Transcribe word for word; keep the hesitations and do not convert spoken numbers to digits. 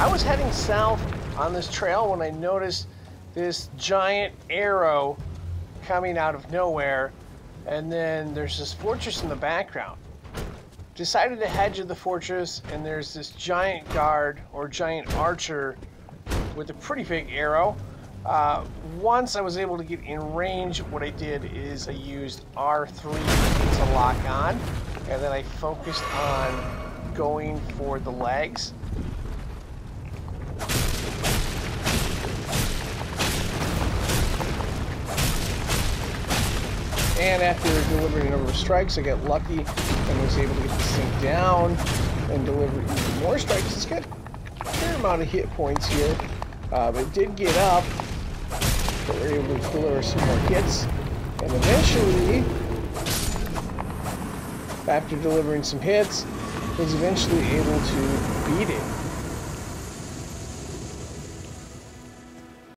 I was heading south on this trail when I noticed this giant arrow coming out of nowhere, and then there's this fortress in the background. Decided to head to the fortress, and there's this giant guard or giant archer with a pretty big arrow. Uh, once I was able to get in range, what I did is I used R three to lock on, and then I focused on going for the legs. And after delivering a number of strikes, I got lucky and was able to get this thing down and deliver even more strikes. It's got a fair amount of hit points here, uh, but it did get up. But we were able to deliver some more hits, and eventually, after delivering some hits, was eventually able to beat it.